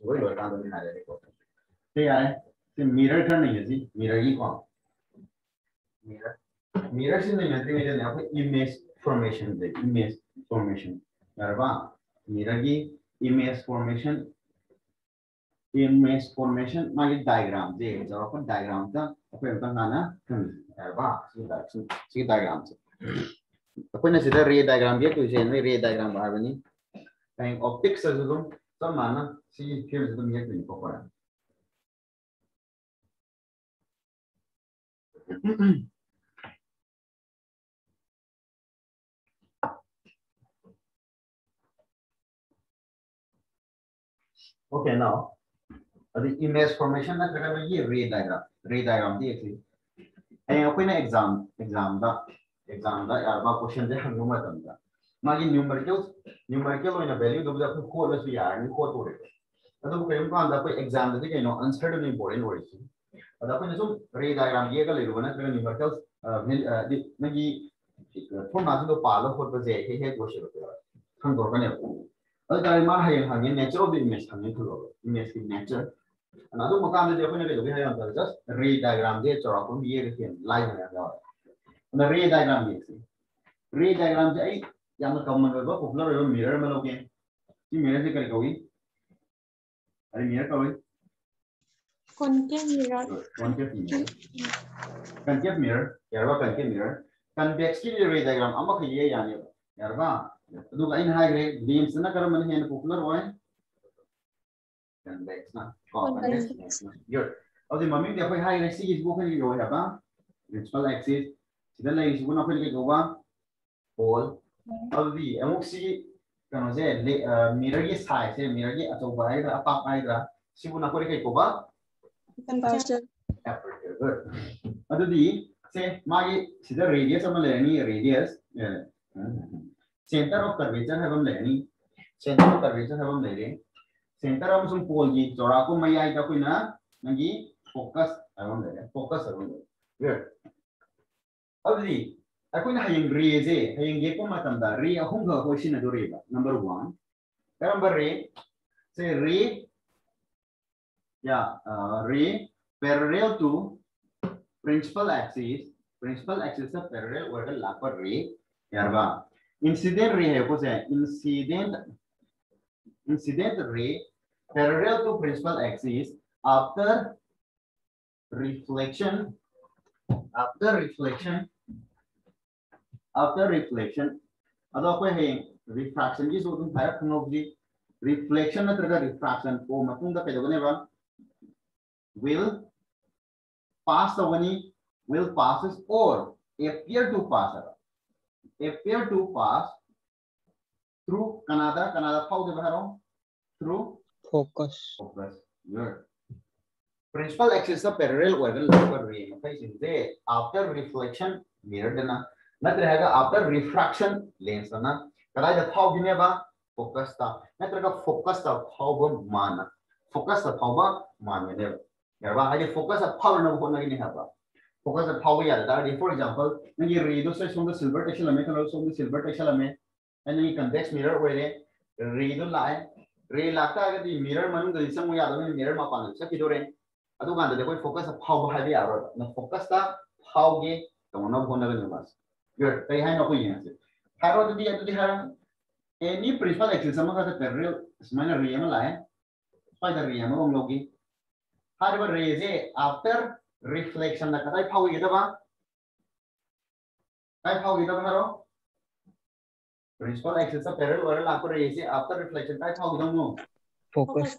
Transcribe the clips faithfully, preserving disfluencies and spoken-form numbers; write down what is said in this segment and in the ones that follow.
वही लोग काम करने आ रहे हैं को तो यार तो मिरर कर नहीं है जी मिरर ही कौन मिरर मिरर से नहीं मिलती है जैसे आपको इमेज फॉर्मेशन दे इमेज फॉर्मेशन यार वाह मिरर की इमेज फॉर्मेशन इमेज फॉर्मेशन मागी डायग्राम दे जो आपको डायग्राम का अपने उतना ना यार वाह सी डायग्राम से अपन ने सीधा रे डायग्राम दिया तो इसे रे डायग्राम बाहर बनी कहीं ऑप्टिक्स से जो सब माना सी फिर से तो ये नहीं पकड़ा okay now the image formation ना करना में ये रे डायग्राम रे डायग्राम दी एक्चुअली ऐ अपन ने एग्जाम एग्जाम दा एग्जाम दा यार बा क्वेश्चन दे हम लोग मतलब दा मागी न्यूमेरिकल न्यूमेरिकल होना वैल्यू दो बजा कोड लस यार नि कोड हो रे अदो कहीं को अंदर कोई एग्जाम दे कहीं नो आंसर नहीं इम्पोर्टेंट हो रही अदो अपन जो रे डायग्राम ये का ले रो ना तो न्यूमेरिकल दी मागी फोन ना जो पालो कोड बजे हे हे क्वेश्चन होता है हम तो करने अदो तारी मार है हां ये नेचर ऑफ द इमेज हमें तो इमेज की नेचर ना तो मकान दे अपन ने जो है अंदर जस्ट रे डायग्राम दे चौड़ा को ये रखे लाइन में आ ना रे डायग्राम ये रे डायग्राम से आई या ना कॉमन है पॉपुलर है मिरर में लोगे कि मिरर से करे कोई अरे मिरर का कोई concave mirror concave mirror concave mirror यार वो concave mirror convex की रे डायग्राम अम्मा के ये यानी यार वाह तो का इन हाई ग्रेड बीम्स ना कर मन है पॉपुलर हुआ है convex ना convex गुड और दी मम्मी दे कोई हाई ग्रेड सी इस बुक में यो है बा principal axis सीधा ले इस बुक ना फिर के गोवा पोल और दी अमुक सी कनो से मिरर की साइज है मिरर की अचौबा है अपाप आएगा सी बुक ना कोई के गोवा aperture aperture good अदुदी से मागी सीधा रेडियस हम लेनी रेडियस सेंटर ऑफ कर्वेचर है हम लेनी सेंटर ऑफ कर्वेचर है हम ले रहे सेंटर हम सुन पोल की चौड़ा को मैं आई का कोई ना नगी फोकस है हम ले रहे फोकस है हम ले गुड अदुदी अकोई ना हयंग रे जे हयंग ये को मतम दा रे अहुम का क्वेश्चन है दो रे नंबर वन नंबर रे से रे yeah uh, ray parallel to principal axis principal axis of parallel order lapar ray yarba incident ray hai kuch hai incident incident ray parallel to principal axis after reflection after reflection after reflection ado koi hai refraction ki so tum thara phunogji reflection natraga refraction ko matung da pedogane ba will pass the one will passes or appear to pass appear to pass through Canada Canada how the baharo through focus focus good principal axis of parallel order lapar ray okay is there after reflection mirror dena nat rahega after refraction lens na kada da how gine ba focus ta nat raga focus ta how ba mana focus ta how ba mana ne यार बात है focus अब power ना होना ही नहीं है बात focus अब पावर यार दार फॉर एग्जांपल नंगे रेडो से सोंग सिल्वर टेक्सचर लमे तो सोंग सिल्वर टेक्सचर लमे एंड नंगे कन्वेक्स मिरर ओरे रेडो लाए रे लाता अगर दी मिरर मनु द संग याद में मिरर मा पान से किदोरे अदु गांद दे कोई फोकस अब पावर है यार न फोकस ता पाव गे तो न होना के बस गुड कई है न कोई है थारो दी अदु दी हर एनी प्रिंसिपल एक्सिस सम का पैरेलल स्माइनर रियम लाए स्पाइडर रियम हम लोग की हर बार रेजे आफ्टर रिफ्लेक्शन ना कदाई पाव ये दबा काय पाव ये दबा रो प्रिंसिपल एक्सिस ऑफ पैरेलल वाला आपको रेजे आफ्टर रिफ्लेक्शन काय पाव दम नो फोकस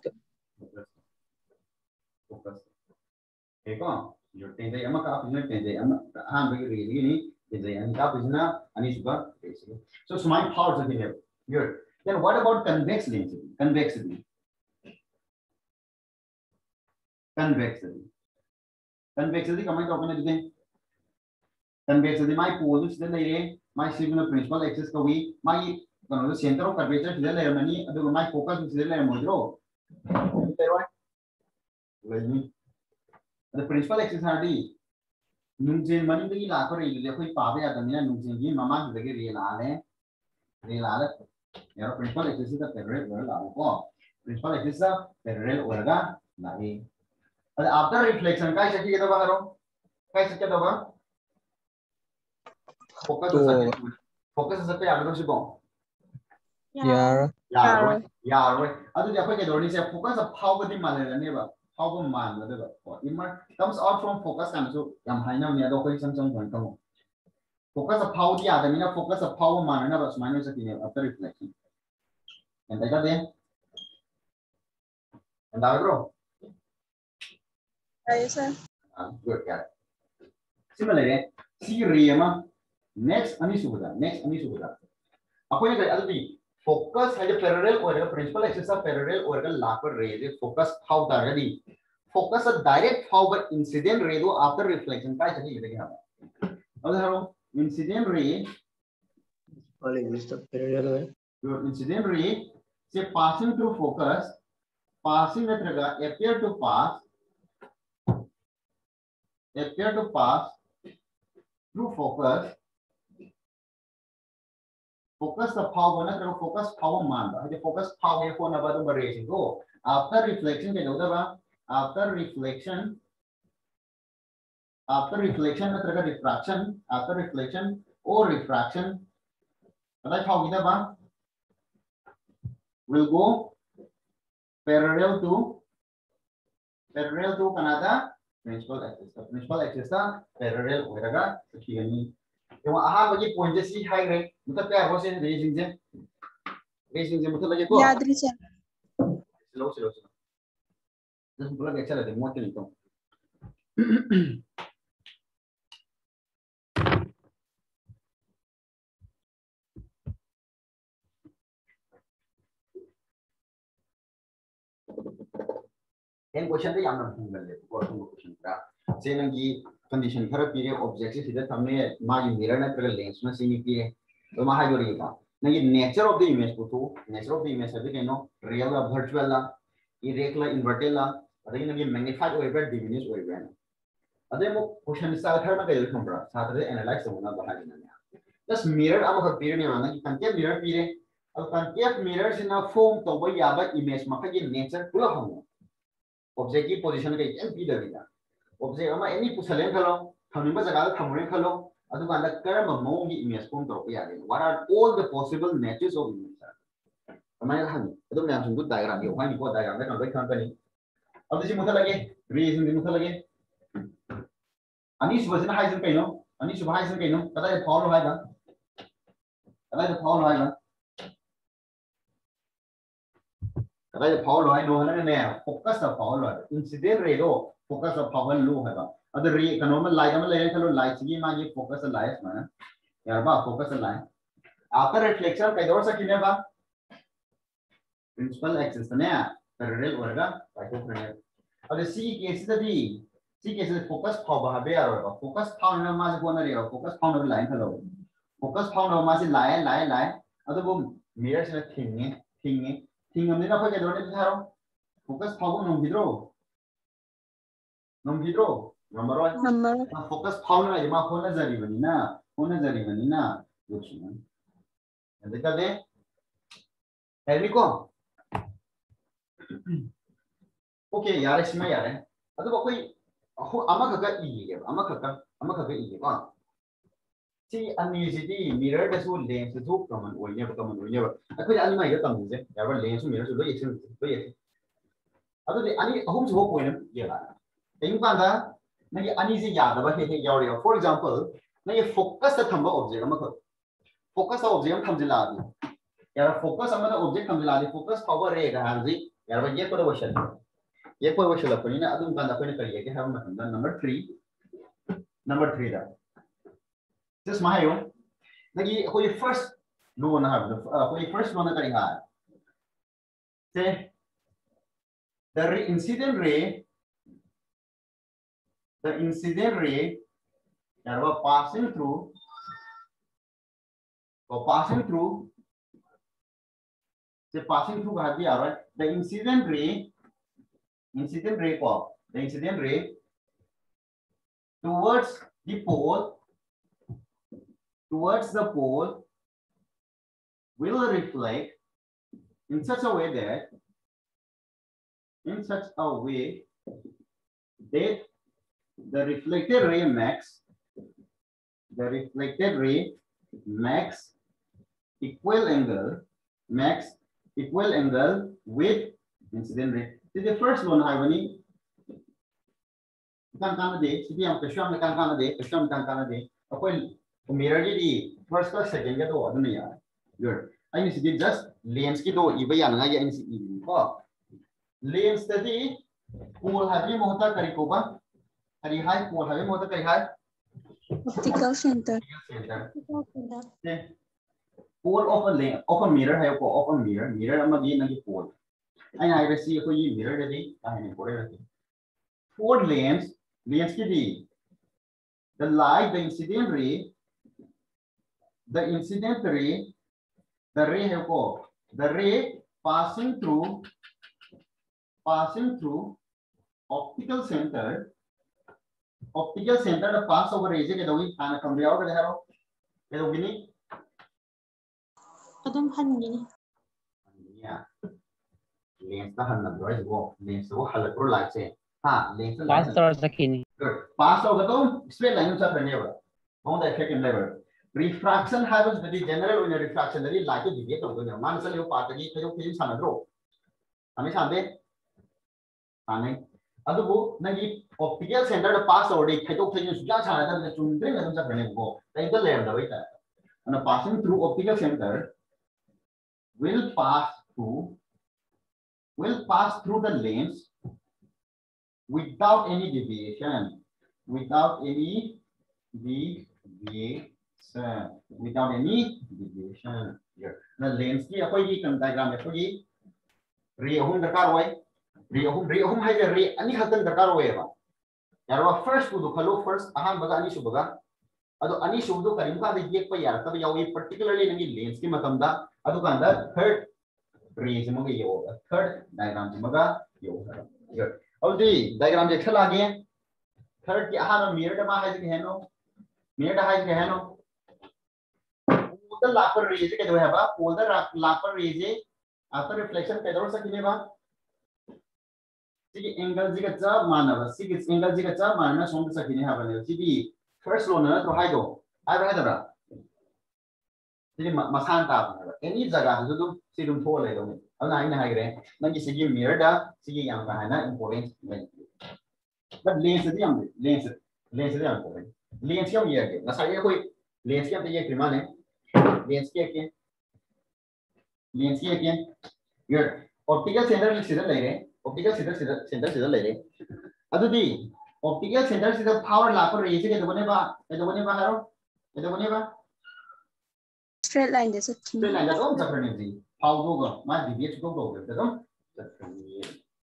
फोकस एको जो तेंदे अमा का आपने तेंदे अमा हां बगे रेजे नि तेंदे अन का बिजना अनि सुबा रेजे so smile powers of the good then what about convex lens convexity convexity convexity कमाई तो अपने देखें convexity माई पोल से ले रहे माई सिग्नल प्रिंसिपल एक्सिस का वी माई कौन सा सेंटर ऑफ कर्वेचर से ले रहे मनी अदो माई फोकस से ले रहे मोजरो तेरो लेनी अदो प्रिंसिपल एक्सिस हार्डी नुंजेन मनी तो ये लाखों रे ले कोई पावे आता नहीं ना नुंजेन की मामा की लगे रे लाल है रे लाल यार प्रिंसिपल एक्सिस का फेवरेट वर्ड लाओ को principal axis दा parallel ओरगा लागे अरे after reflection काय शक्य केदा बाहरो काय शक्य दबा focus तो focus से पे आगे तो सिबो यार यार यार अदु जब के दोनी से focus फाव बदी माने ने बा फाव ब मान बदे बा इमर comes out from focus kan so yam haina ne do कोई सम सम कोन कमो focus फाव दिया दमिना focus फाव मान ना बस माने से ने after reflection and that then and that bro Yes, sir. ah good yeah similarly see rema next ani subuda next ani subuda akoy ne adu focus है जो parallel और principal axis of parallel और लाकर रे जो focus how तार दी focus a direct how but incident ray दो after reflection का चाहिए देखिए हम अब देखो incident ray वाले इस तक पैरेलल है जो incident ray से passing through focus passing में रहेगा appear to pass appear to pass through focus focus the power ना करो focus power मान रहा है जो focus power ये कौन अब तो बड़े से को after reflection के होता है after reflection after reflection में तरह का diffraction after reflection or refraction पता है how किधर बा will go parallel to parallel to कनाडा principal axis principal axis का parallel होएगा तो ठीक है नहीं तो वहाँ बजे पॉइंट से सी हाई रे मतलब क्या हो से रेसिंग से रेसिंग से मतलब लगे को याद रही sir slow slow slow just बोला अच्छा रहता है मोटे नहीं तो एक क्वेश्चन तो याद रखूं गले को तुम क्वेश्चन का से नंगी कंडीशन खरा पीरे ऑब्जेक्ट से सीधा हमने मागी मिरर ने पर लेंस में से पीरे तो मा हाजो री का नंगी नेचर ऑफ द इमेज को तो नेचर ऑफ द इमेज है कि नो रियल और वर्चुअल ला इरेक्युलर इन्वर्टेड ला अदे नंगी मैग्नीफाइड ओइबर डिमिनिश ओइबर अदे मो क्वेश्चन स्टाइल खरा में कइल खंबरा साथरे एनालाइज होना बाहर ने जस्ट मिरर अब खर पीरे ने माना कि कंटेंट मिरर पीरे अब कंटेंट मिरर से ना फॉर्म तो वो याबा इमेज में के नेचर पूरा हम ऑब्जेक्ट की पोजीशन के एम पी दबिदा ऑब्जेक्ट अमा एनी पुसलेन खलो थमिबा जगह थमुरे खलो अदु कांदा करम मोंग की इमेज फॉर्म तो यादे what are all the possible natures of image अमा हन अदु मैं सुन डायग्राम यो हानि को डायग्राम में कंबे खान कनी अब दिस मुथा लगे रीजन दिन मुथा लगे अनि सुबसन हाइजन कइनो अनि सुबा हाइजन कइनो कदा फॉलो हाइबा कदा फॉलो हाइबा कदा फॉलो हाइ नो हन ने focus the follow incident ray दो फोकस द फॉलो लो है अदर रे इकोनॉमिक लाइट में ले चलो लाइट की मा ये फोकस लाइट में यार बा फोकस लाइट आफ्टर रिफ्लेक्शन कई दौर सकिने बा प्रिंसिपल एक्सिस ने पैरेलल होगा पाइथोग्राफ अब सी केस दी सी केस फोकस फाव बहाबे यार फोकस फाव ना मा को ना रे फोकस फाव ना लाइन खलो फोकस फाव ना मा से लाइन लाइन लाइन अदबो मिरर से थिंगे थिंगे थिंगम ने ना को के दौर ने थारो फोकस फाव नो बिद्रो नो बिद्रो नंबर वन नंबर फोकस फाउंड है मा फोन जरी बनी ना फोन जरी बनी ना योचना देखा दे हेल्मी को ओके यार इसमें यार है अदो कोई अहो अमा खका ई है अमा खका अमा खका ई है कौन सी अनयूजिटी मिरर दसु लेंस दसु कॉमन ओइने कॉमन ओइने अखोय अनि माइ ग तंगु जे यार लेंस मिरर सु लोय एक्शन लोय अदो दे अनि अहुम सु हो पॉइंट ये ला तें पांदा नहीं अनि से याद अब हे हे याव फॉर एग्जांपल नहीं फोकस द थंबा ऑब्जेक्ट अमा फोकस ऑब्जेक्ट हम थमजिला दी यार फोकस अमा ऑब्जेक्ट थमजिला दी फोकस पावर रे गा हाजी यार ये को क्वेश्चन ये को क्वेश्चन लपनी ना अदुम कांदा कोने करिए के हम मतलब नंबर तीन नंबर तीन दा जस्ट मायो नहीं कोई फर्स्ट लो ना है कोई फर्स्ट लो ना करी हा से the incident ray the incident ray that were passing through or passing through say passing through kah diya right the incident ray incident ray ko the incident ray towards the pole towards the pole will reflect in such a way that in such a way that the reflected ray makes the reflected ray makes equal angle makes equal angle with incident ray. This is the first one I want. Kan kan de, si yang kesam kan kan de, kesam kan kan de. Apa mirror di first ka second ka to adu ni ya. Good. I need to just lens ki do iba ya nga ya ini si ini. Ko lens tadi pool hari mohta kari ko ba? Kari hai pool hari mohta kari hai? Optical center. Center. Pole of a lens of a mirror hai ko of a mirror mirror ama di na ki pole. Ai hai resi ko ye mirror tadi ai ni pole resi. Four lanes lanes ki di the light the incident ray the incident ray the ray hai ko the ray passing through passing through optical center optical center the pass over ray ke do hi ana kam yaw ke haro ke do gini Adam hanni. ya lens ta han na do is wo lens wo hal pro light se ha lens पास तौर सकिनी good pass over to straight line sa preneva on the effect in level refraction happens very general in refraction very light to deviate to do man sa yo part ki kayo pin sana dro ami sande ane adu bu nagi optical center the pass over de kayo pin su ja sana da chun de na sa preneva go tai the level da wai ta and passing through optical center will pass through will pass through the lens without any deviation without any deviation without any deviation here the lens ki apoi ki kan diagram apoi ki ray ahum darkar hoy ray ahum ray ahum hai ray ani khatan darkar hoy ba yarwa first ku do khalo first aham baga ani subaga ado ani subdu karim ka de yek pa yar tab yawi particularly nangi lens ki matam da adu kan da third ray se maga yo third diagram se maga yo good already diagram je khala ge third ki aha mirror da ma hai ke heno mirror da hai ke heno the lapper ray je ke do hai ba all the lapper ray je after reflection ke do sakine ba sigi angle ji ka cha mana ba sigi angle ji ka cha mana som sakine ha ba ne sigi first law na to hai do ai ba da ba sigi masan ta ba any jaga du du si dum tho le do ne ana ai na hai gre nang ki sigi mirror da sigi yang ka hai na important but lens di am lens lens di am ko lens ki am ye ke na sa ye koi lens ki am ye ke mane lens ki ke lens ki ke good optical center सीधा ले रहे optical center सीधा center सीधा ले रहे अदु दी optical center सीधा power ला पर ये से के तो बने बा के तो बने बा हारो के तो बने बा Straight line दे सकती straight line दा तो चक्कर नहीं जी power होगा मैं deviate को को तो तुम चक्कर नहीं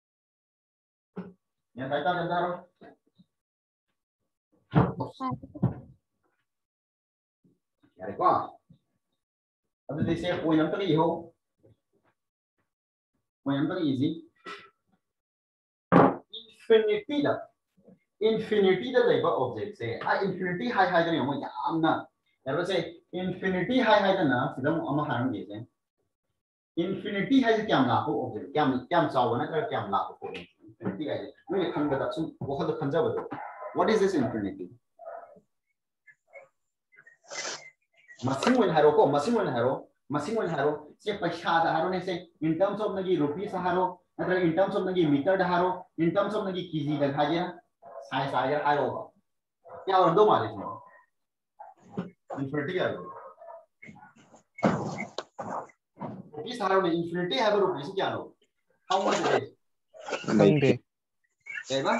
ये काय का जंदा रो यार को अदु दी से कोई नंबर ही हो Point number easy. Infinity da. Infinity da labor object say. I infinity high high da ni mo yam na. Yaro say infinity high high da na sidam ama haram ge say. Infinity high kyam la ko object. Kyam kyam chaw na kar kyam la ko. Infinity high. No ye khang da sum bahut khanja bado. What is this infinity? Masing wen haro ko masing wen haro. Masing wen haro se paisa da haro ne se in terms of nagi rupees haro atra in terms of nagi meter da haro in terms of nagi kg da haja sai sai ya haro ba kya और दो मालिक में infinity है rupees haro ne infinity है rupees क्या नो how much it is खंडे क्या बा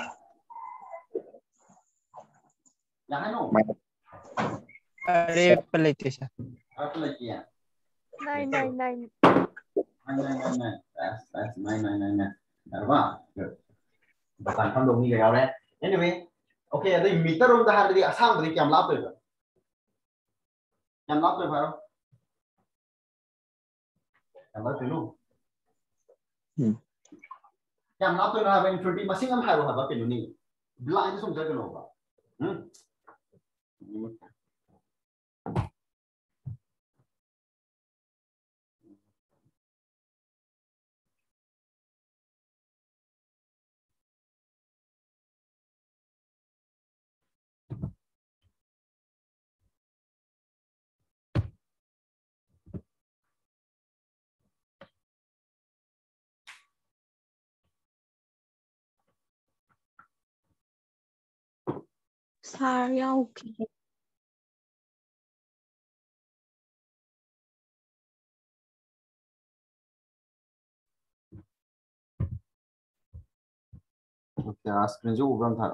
यहाँ नो अरे पलेटे सा आप लग गया Nine nine nine. nine nine nine nine. That's that's nine nine nine nine. That's right. Good. But I'm không đồng ý cái đấy. Anyway, okay, đây meter ông ta hai đi sang đi kèm lắp rồi. Kèm lắp rồi phải không? Kèm lắp rồi luôn. Hmm. Kèm lắp rồi là bên twenty mà sinh âm hai rồi hả? Cái này blind chứ không chơi cái nào cả. Hmm. Sar yauki. Okay, screen जो ऊपर था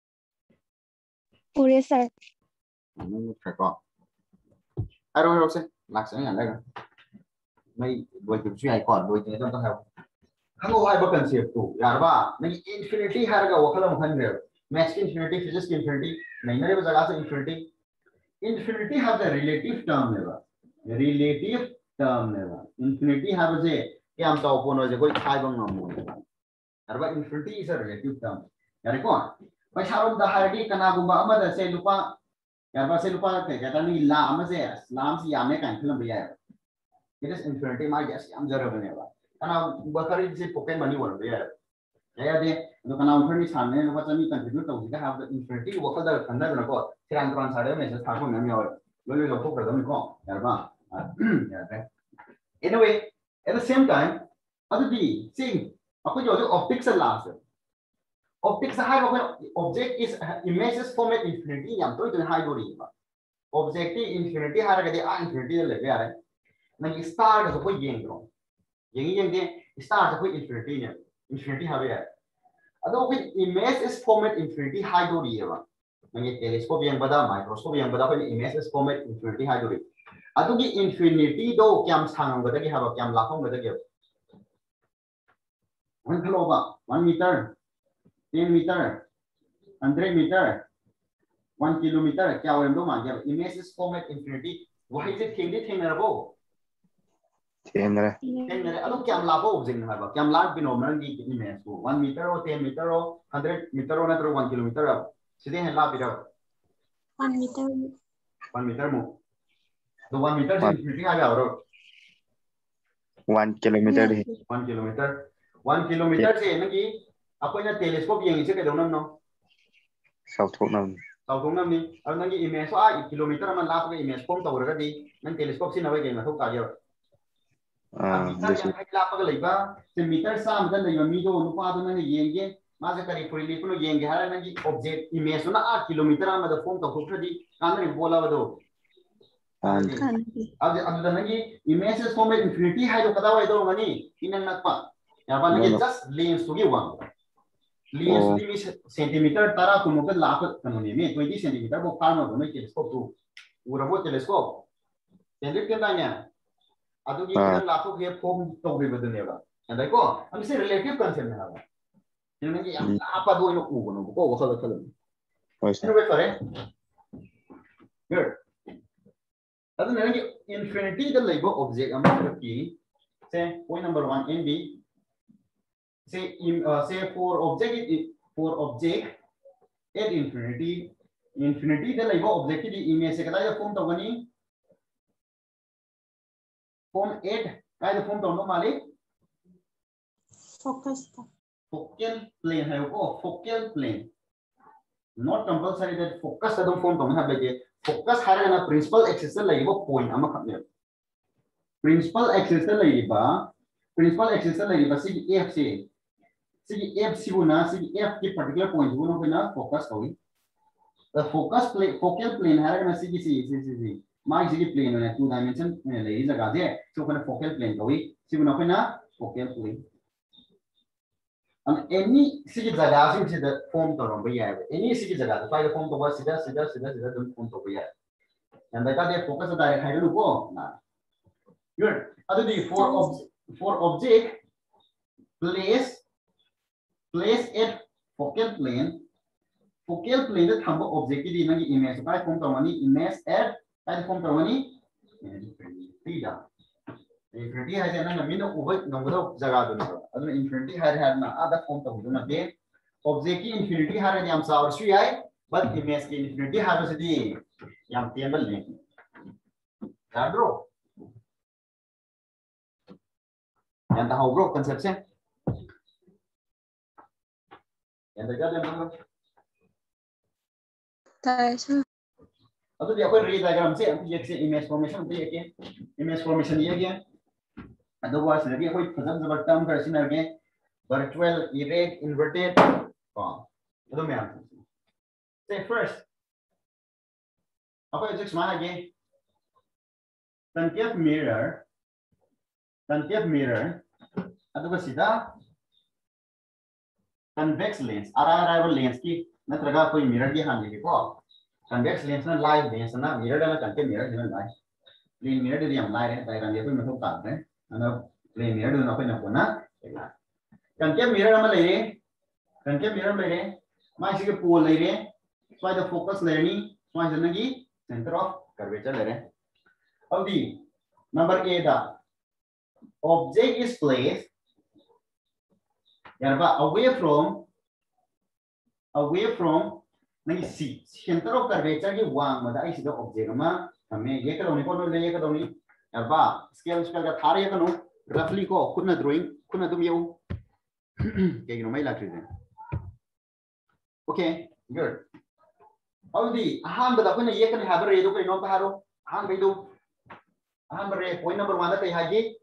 Ure sir. नहीं phải có ai đâu đâu xem lạc sẽ nhận đây rồi mấy đôi chữ suy hay còn đôi chữ trong tôi học không có hai bậc cần xếp tủ यार बा नहीं infinity है रगा वो खलम खन रहे math की infinity physics की infinity नहीं मेरे पास जगह से infinity infinity have the relative term लेगा relative term लेगा infinity have जे क्या हम तो ओपन हो जे कोई खाई बंग ना हो यार बा infinity is a relative term यार कौन भाई शारों दा हार्डी कना गुम्बा अमर से लुपा यार बा से लुपा के कहता नहीं ला अमर से लाम से यामे का खलम भी है it is infinity मार जैसे हम जरूर बनेगा कना बकरी से पोकेन बनी हुआ है यार या दे तो कना उठनी सामने लोग चनी कंट्रीब्यूट तो उसका have the infinity वो कल दा कंधा बना को सिरान ट्रांस सारे में से थाको में और लो लो लोग को करदम को यार बा यार दे anyway at the same time other the thing आपको जो जो optics है लास्ट optics है वो object is images format infinity याम तो इतने हाई दूरी है object infinity हार के दे आ infinity ले गया है नहीं star का तो कोई गेम करो यही यही दे star का कोई infinity नहीं infinity हावे है अदो कोई image is format infinity हाई दूरी है वा नहीं telescope yang bada microscope yang bada कोई image is format infinity हाई दूरी अदो की infinity दो क्या हम सांग बता कि हावा क्या हम लाखों बता कि one kilometer, one meter, ten meter, hundred meter, one kilometer. क्या वो हम लोग मान गया image is format infinity वही से थेंगे थेंगे ना वो थेंगे थेंगे अलो क्या हम लाभो ऑब्जेक्ट है क्या हम लाभ बिनोमिनल की image को one meter और ten meter और hundred meter और ना तो one kilometer अब सीधे हैं लाभ इधर One meter. one meter मु तो one meter से infinity आ जाओ one kilometer है one kilometer one kilometer से ना कि आपको ना telescope ये नीचे के दोनों ना साउथ नम साउथ नम नहीं अब ना कि image आ kilometer में लाभ के image फॉर्म तो होगा दी ना telescope से ना वही गेम तो क्या जाओ मीटर या भाई लाभ का लेगा से मीटर सा मतलब नहीं मी जो अनुपात में येंगे मां से करी पूरी लिखो येंगे है ना कि ऑब्जेक्ट इमेज ना आठ किलोमीटर में तो फॉर्म तो खुद दी कान में बोला बदो अब अब तो नहीं इमेज इज फॉर्म इंफिनिटी है जो कदा वाई तो गनी इन नक्पा या बा नहीं जस्ट लेंस तो गिवा लेंस दी मिस सेंटीमीटर तारा को मुके लाख कनोनी में twenty सेंटीमीटर वो फार्म हो नहीं टेलीस्कोप तो पूरा वो टेलीस्कोप तेरे के ना अदुगी इधर लाखों के फॉर्म तो भी बदलनेगा है को हम से रिलेटिव कांसेप्ट में आवा इन्होंने कि आप दो इन को बनो को वो खल खल एनीवे करे गुड अब ना कि इंफिनिटी द लेबो ऑब्जेक्ट हम की से पॉइंट नंबर one इन बी से से for object for object at infinity infinity द लेबो ऑब्जेक्ट की इमेज से कदा फॉर्म तो गनी form eight काय फॉर्म तो नो मालिक Focus. focal plane है वो focal plane not compulsory that focus का तो फॉर्म तो ना बेटे focus है ना principal axis से लगी वो point अमा खत्म principal axis से लगी बा principal axis से लगी बा सी f से सी f सी वो ना सी f की particular point वो ना ना focus होगी the focus plane focal plane है ना सी की सी सी सी सी माइक सी की plane में two dimension में लगी जगह दे तो अपने focal plane होगी सी वो ना अपना focal plane अब any सी की जगह से सीधा form तो रंग भैया है any सी की जगह तो फाइल form तो बस सीधा सीधा सीधा सीधा तुम form तो भैया है and देखा दे focus तो डायरेक्ट है लोगों ना good अभी दी for object for object place place at focal plane focal plane तो थंबो object की दी ना कि image का form तो वानी image at काय form तो वानी तीजा infinity है जैसे ना मीनो उभय नंबर जगह दो ना अदर infinity है है ना आधा form तो होता ना दे object की infinity है ना याम सावर सुई है but image की infinity है तो सिद्धि याम टेबल ले याद रो याम तो हाउ ब्रो concept से याम तो क्या दें Tayo. अब तो कोई रे डायग्राम से हम ये से इमेज फॉर्मेशन तो ये क्या इमेज फॉर्मेशन ये क्या अदरवाइज लगे कोई फजल जबर टर्म कर सिन लगे virtual erect inverted फॉर्म तो मैं आपसे से first apa itu semua lagi concave mirror concave mirror atau sida convex lens arrival lens ki natraga koi mirror ki han lagi ko convex lens na live lens na mirror na concave mirror na live plane mirror di yang live diagram dia pun masuk tak eh ana plane mirror na apa na puna concave mirror ma lere concave mirror lere mai sigi pole lere so the focus lere ni so janagi center of curvature lere abdi number A da object is placed yarba away from away from nagi C center of curvature ki wang mada ai sida object ma hame ye ka doni ko le ye ka doni yarba scale scale ka thare ka no roughly ko kunna drawing kunna dum yeu ke gi no mai la tri okay good abdi ahan bada kunna ye ka ni haber ye do ko no ta haro ahan bai do ahan bare point number one da kai haji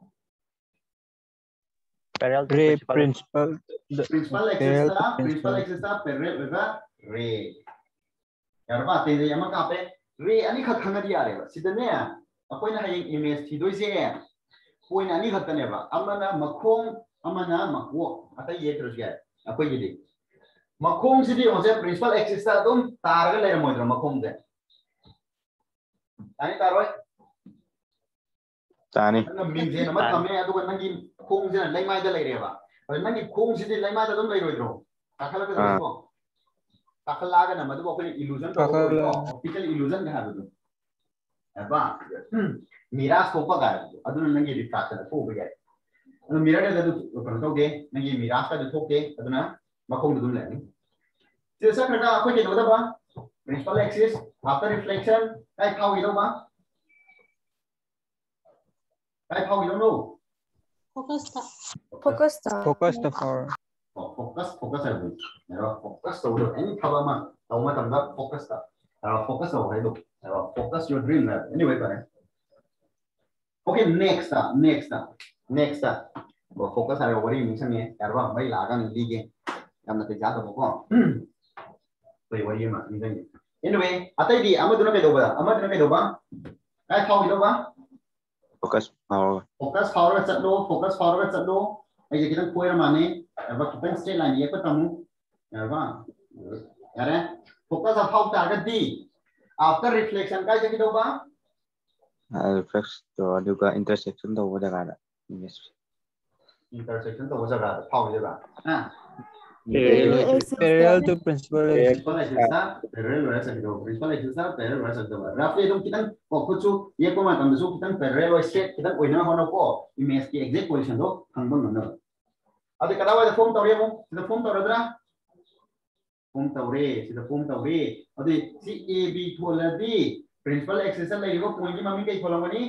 parallel to Ray principal. principal. principal Parallel axis to ta principal principal. axis ta parallel with ray yarba te ye ma ka pe ray ani khat khanga di are ba sidane akoina hayeng image thi doi se point ani khat ne ba amana makhong amana makwo ata ye tro se akoi gi di makhong sidi ose principal axis ta dum tar ga le mo dro makhong de ani taroi Tani. na min je na ma thame adu ga nangi khong je na lai mai da lai re ba nangi khong sidi lai mai da dum lai roi dro takhala ga ko takhala ga na ma du ko illusion to optical illusion ga ha du ba mirage ko pa ga adu nangi refraction ko ba ga adu mirage da du ko to ge nangi mirage ka du to ge adu na ma khong du dum lai ni se sa ka ko ke do da ba principal axis after reflection kai khau i do ba kai khau i do no Focus ta. Focus ta. Focus the power. focus focus है वो मेरा focus तो वो any थवा में तो मैं तंगा focus था मेरा focus हो है तो मेरा focus your dream है anyway करें okay next था next था next था वो focus है वो बड़ी मिशन है यार वो भाई लागा नहीं लीगे हम ना तेज़ तो वो तो ये वही है मार मिशन है anyway आता ही अमर दोनों के दो बार अमर दोनों के दो बार काय खाओ ही दो बार Focus power. focus power का चलो focus power का चलो ऐसे कितना कोई रमाने अब कितना स्ट्रेट लाइन ये को तमु यार वाह यार फोकस ऑफ हाउ टारगेट दी आफ्टर रिफ्लेक्शन का जगह दो बा Reflex to aduga intersection to wada kada. Yes. Intersection तो हो जाएगा हाउ हो जाएगा हां Parallel to principal. Principal axis parallel हो सकते हो प्रिंसिपल एक्सिस पैरेलल हो सकते हो रफली तुम कितना को कुछ ये को मतलब जो कितना पैरेलल और स्ट्रेट कितना ओइना होना को इमेज की एग्जैक्ट पोजीशन दो खंगबम न अदे कदा वाला फॉर्म तौरे मु सिदा फॉर्म तौरद्रा फॉर्म तौरे सिदा फॉर्म तौरे अदे सी ए बी थोलदी प्रिंसिपल एक्सिस लेरिबो पॉइंट की मम्मी कई थोलंगनी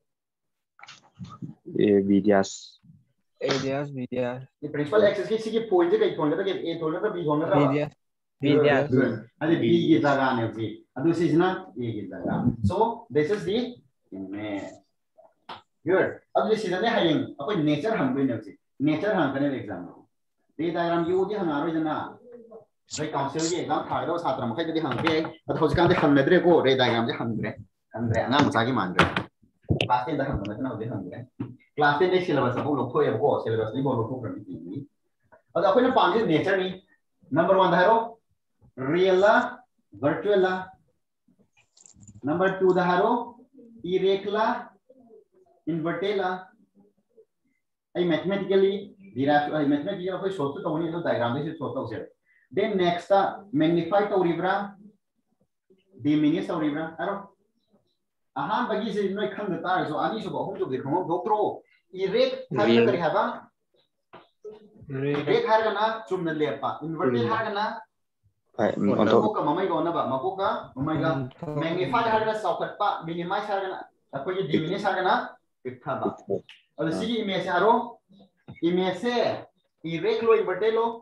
A Vidyas. Areas, videos, ये प्रिंसिपल एक्सिस की सी की पॉइंट कई थोलदा के ए थोलदा बी थोलदा videos, videos. अदे बी की जगह ने जी अदु सिजना ए की जगह so this is the image good अब ये सिदा ने हाइंग अको नेचर हम कोई ने नेचर हां कने एग्जाम दे डायग्राम यू दी हंगा रो जना रे काउंसिल की एग्जाम थाय रो छात्र मखै जदी हंगे अद होज कांदे हंगद्रे को रे डायग्राम जे हंगद्रे हंगद्रे ना मसा की मान रे क्लास टेन दा हंगना तना होदे हंगद्रे क्लास टेन दे सिलेबस अब लोग थोय को सिलेबस नि बोलो को करनी थी अद अखोने पांजे नेचर नि नंबर वन धारो रियल ला वर्चुअल ला नंबर टू धारो इरेक्ला इन्वर्टेला I mathematically derive I mathematically कोई सोच तो होनी है तो डायग्राम से सोच तो उसे then next uh, magnify तो रिब्रा diminish तो रिब्रा अरो आहां बगी से नोई खंड तार जो आनी सो बहुम जो देखो डॉक्टरो erect हर करी है बा erect हर ना चुम न लेपा inverted हर ना मको का ममई को ना बा मको का ममई का magnify हर ना सौखटपा minimize हर ना कोई diminish हर ना इतना बा और सी इमेज आरो इमेज से इरेक्ट लो इन्वर्टेड लो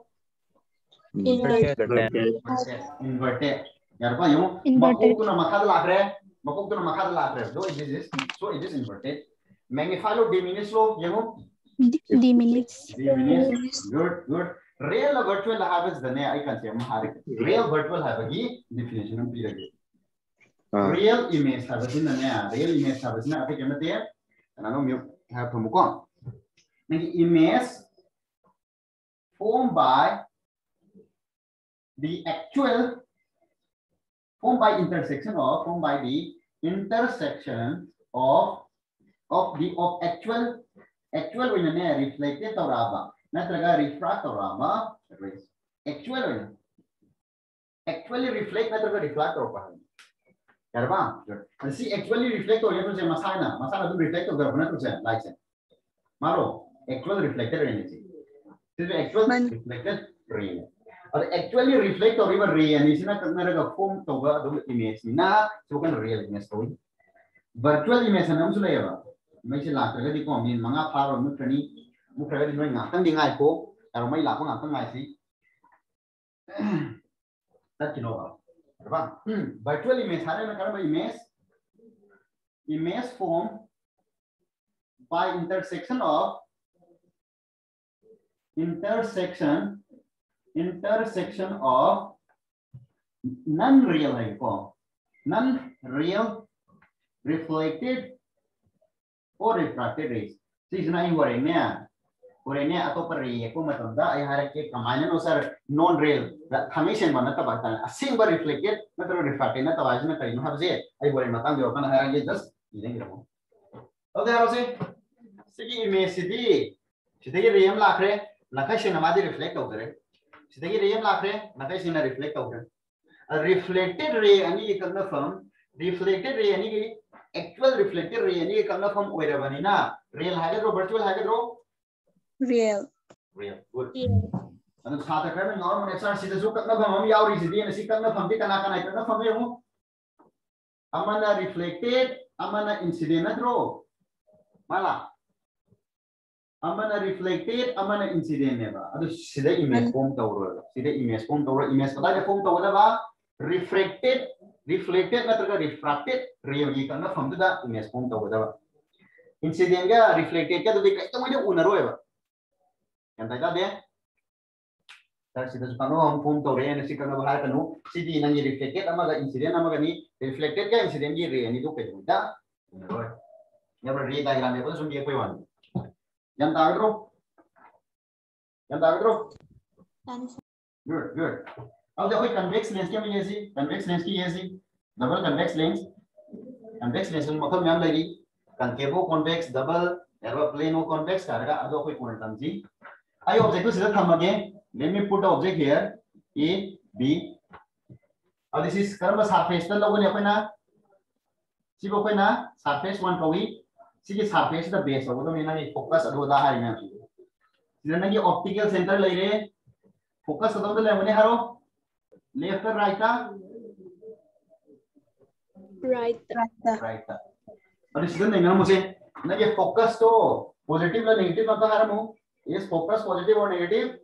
इन्वर्टेड यार बा यो मको तो ना मखा लाखरे मको तो ना मखा लाखरे दो it is so it is inverted magnify लो डिमिनिश लो यो Diminish. Diminish good good real virtual have is the ने आई कैन से हम हारे रियल वर्चुअल हैव की डेफिनेशन हम पी रहे real image habasina ne real image habasina ate kemate anano mu have from ko ngi image formed by the actual formed by intersection of formed by the intersection of of the of actual actual when ne reflected toraba natraga refract toraba actual when actually reflect natraga reflect toraba karba and see actually reflect or you say masana masana do reflect or na to say like say maro actual reflected energy this is actual reflected ray or actually reflect or even ray and is not na form to ga do image na so kan real image to virtual image na umsu leba mai se la ka di ko min manga pharo mu trani mu ka di noi nga tang di ngai ko aro mai la ko nga tang ngai si that you know Hmm. Virtual image है ना करना image image formed by intersection of intersection intersection of non-real है को non-real reflected or refracted rays चीज़ ना ही हो रही है Orangnya atau peri, aku macam dah ayah hari ke kemana usar non real, kamisien mana tak baca, asing ber reflected, macam refracted, na tahu aja na kali mana sih, ayah boleh matang dia kan hari just ini gitu. Oke harus sih, segi image sih, segi real lah kre, nakai sih nama dia reflect out kre, segi real lah kre, nakai sih na reflect out kre. Reflected ray ani ikan na form, reflected ray ani actual reflected ray ani ikan na form oira bani na, real haga dro, virtual haga dro. Real. Real. Good. And साथ में normal एक्सर सीधे जो करना हम हम याव receive दिए नसी करना हम भी करना करना करना हम ये हूँ अमना reflected अमना incident ना ड्रो माला अमना reflected अमना incident ने बा अदु सीधे image form ताऊरा सीधे image form ताऊरा image पता है form ताऊरा बा reflected reflected ना तरका refracted real ये करना हम तो दा image form ताऊरा बा incident का reflected का तो भी कहीं तो मुझे उनरो है बा yang tadi ada dari situ sekarang orang pun tahu ya nasi kerana bahaya kanu C D nanti reflected ama ga insiden ama ga ni reflected ga insiden ni re ni tu ke juga ya berarti diagram itu sudah dia punya yang tahu bro yang tahu bro good good अब देखो convex lens क्या मिलेगी convex lens की ये सी double convex lens convex lens में मतलब नाम लगी concavo convex double aeroplane convex karena ada कोई पॉइंट समझी I object to sit thumb again. Let me put the object here. A, B. Now this is karma surface. Then logo niya na. Si ko na surface one kawi. Sige surface the base. Logo to mina ni focus ado da hari na. Sila na ki optical center lay re. Focus ado to lay mo ni haro. Left or right ta? Right. Right. Right ta. Now this is the name mo se. Na ki focus to positive la negative na ta haro mo. Is focus positive or negative?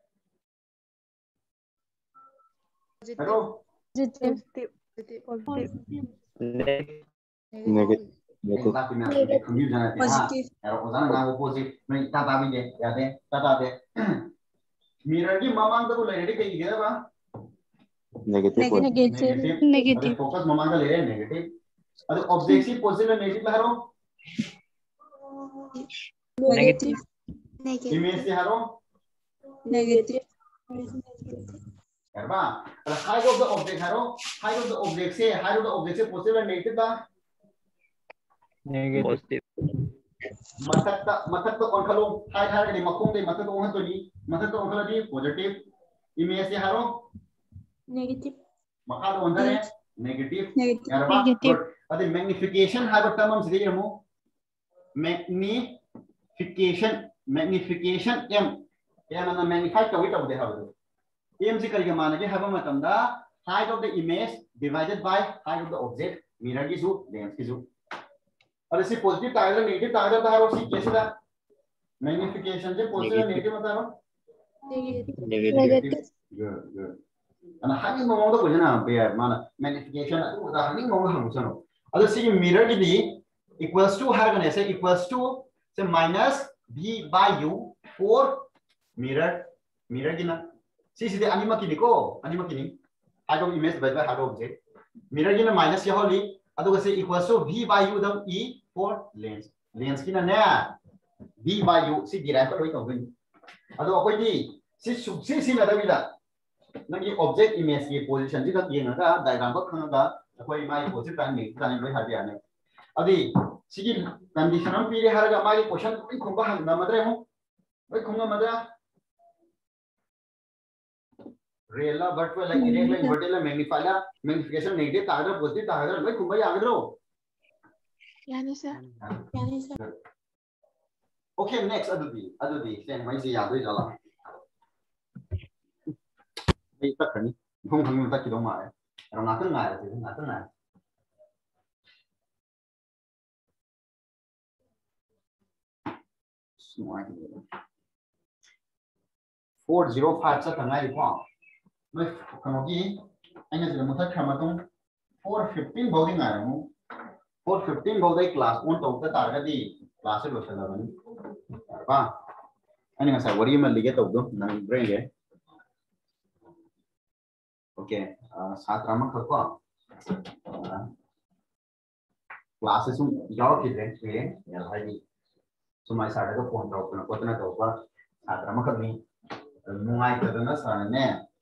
Hello? Positive. Negative. Positive. Mirror ki mamang to negative kahi gaya ba? Negative. Negative. Negative. Focus mamang ka le negative. Ado object si positive or negative la haro? Negative. Image si haro? Negative. Karba. The height of the object haro? Height of the object se height of the object se positive or negative ba? Negative. Positive. Matak ta matak to on khalong height har ni makong de matak on to ni matak to on khala di positive. Image si haro? Negative. Makha to on dare negative. Negative. Karba. Negative. Adi magnification har term हम सीधे हम magnification magnification m क्या माना magnify का विटा उधे how m से करके माना कि हवा मतलब दा height of the image divided by height of the object mirror की जो lens की जो और इसे positive टाइगर नेगेटिव टाइगर था हरो सी कैसे था magnification से positive नेगेटिव मतलब हरो Negative. good good अना हनी मोमो तो कुछ ना बेयर माना magnification उदा हनी मोमो हम सुनो अगर सी mirror की दी equals to हर करने से equals to से minus v by u for mirror mirror की ना सी सीधे अनिमा की निको अनिमा की नहीं height of image divided by height of object mirror की ना माइनस या होली अदुगा से equals to v by u दम e for lens lens की ना ने v by u सी डिराइव कर लोई तौगनी अदो अकोई दी सी सुक्सी सी ना दबिदा नंगी ऑब्जेक्ट इमेज की पोजीशन जी का येंगा डायग्राम को खंगा अकोई माई पोजीशन टाइम में जाने लोई हाबी आने अदी सिगी कंडीशन हम पीरे हरगा माई क्वेश्चन कोई खुंबा हंगा मदरे हूं कोई खुंगा मदरा real la virtual la irreal la inverted la magnify la magnification negative tagra positive tagra loi khumba yagadro yani sir yani sir okay next adudi adudi sen mai se yadoi jala ei ta khani phong phang ta ki do ma ra na ta ngai se na ta ngai four zero five sa ta ngai ko मैं कहोगी अने जब मुझे क्षमतों four fifteen बहुत ही आ रहा हूँ four fifteen बहुत ही class one तो उतना तार का दी क्लास से लोचल लगा नहीं पा अने मैं सारे वरी में लिखे तो दो नंग ब्रेन है ओके सात रामक खो क्लासेस उन जाओ की ड्रेस पे यार भाई तो मैं सारे को फोन तो अपना कोतना तो ऊपर सात रामक नहीं नुआई करना सारे ने